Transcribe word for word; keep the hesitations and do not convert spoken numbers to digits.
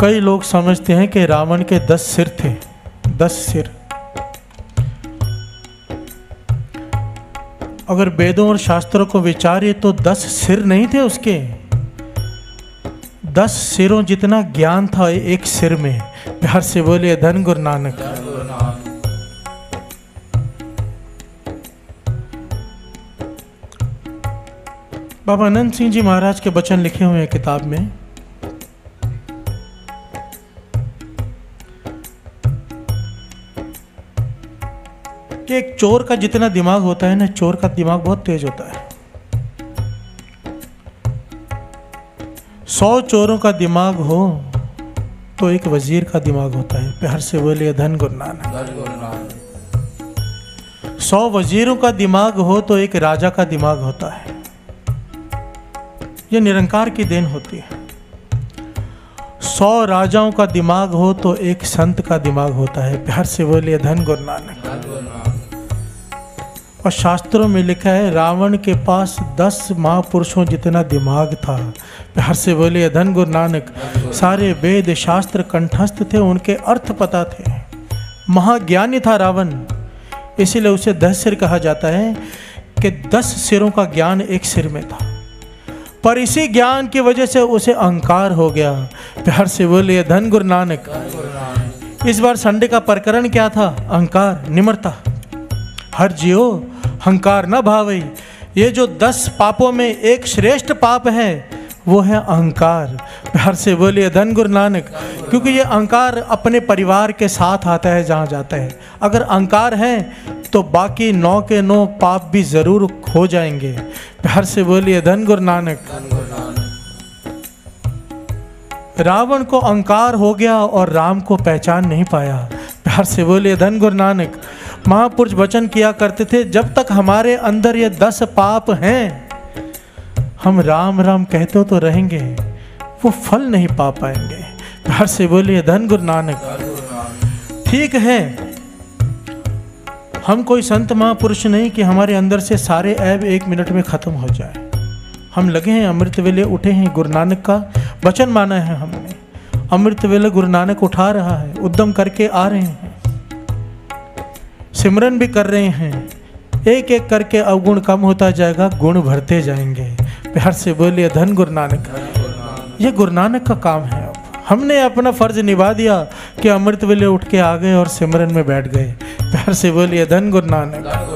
कई लोग समझते हैं कि रावण के दस सिर थे, दस सिर। अगर वेदों और शास्त्रों को विचारिए तो दस सिर नहीं थे उसके, दस सिरों जितना ज्ञान था एक सिर में। प्यार से बोलिए धन गुरु नानक। बाबा अनंत सिंह जी महाराज के वचन लिखे हुए हैं किताब में। कि एक चोर का जितना दिमाग होता है ना, चोर का दिमाग बहुत तेज होता है। सौ चोरों का दिमाग हो तो एक वजीर का दिमाग होता है। प्यार से बोलिए धन गुरु नानक। सौ वजीरों का दिमाग हो तो एक राजा का दिमाग होता है। यह निरंकार की देन होती है। सौ राजाओं का दिमाग हो तो एक संत का दिमाग होता है। प्यार से बोलिए धन गुरु नानक। और शास्त्रों में लिखा है रावण के पास दस महापुरुषों जितना दिमाग था। प्यार से बोलिए धन गुरु नानक। सारे वेद शास्त्र कंठस्थ थे, उनके अर्थ पता थे। महाज्ञानी था रावण, इसीलिए उसे दस सिर कहा जाता है कि दस सिरों का ज्ञान एक सिर में था। पर इसी ज्ञान की वजह से उसे अहंकार हो गया। प्यार से बोलिए धन गुरु नानक। इस बार संडे का प्रकरण क्या था? अहंकार, निम्रता। हर जियो अहंकार न भावई। ये जो दस पापों में एक श्रेष्ठ पाप है वो है अहंकार। प्यार से बोलिए धन गुरु नानक। क्योंकि ये अहंकार अपने परिवार के साथ आता है जहाँ जाता है। अगर अहंकार है तो बाकी नौ के नौ पाप भी जरूर खो जाएंगे। प्यार से बोलिए धन गुरु नानक। रावण को अहंकार हो गया और राम को पहचान नहीं पाया। प्यार से बोलिए धन गुरु नानक। महापुरुष वचन किया करते थे जब तक हमारे अंदर ये दस पाप हैं, हम राम राम कहते तो रहेंगे, वो फल नहीं पा पाएंगे। प्यार से बोलिए धन गुरु नानक। ठीक है, हम कोई संत महापुरुष नहीं कि हमारे अंदर से सारे ऐब एक मिनट में खत्म हो जाए। हम लगे हैं, अमृत वेले उठे हैं, गुरु नानक का वचन माना है हमने। अमृत वेले गुरु नानक उठा रहा है, उद्यम करके आ रहे हैं, सिमरन भी कर रहे हैं। एक एक करके अवगुण कम होता जाएगा, गुण भरते जाएंगे। प्यार से बोलिए धन गुरु नानक। ये गुरु नानक का काम है। अब हमने अपना फर्ज निभा दिया कि अमृत वेले उठ के आ गए और सिमरन में बैठ गए। प्यार से बोलिए धन गुरु नानक।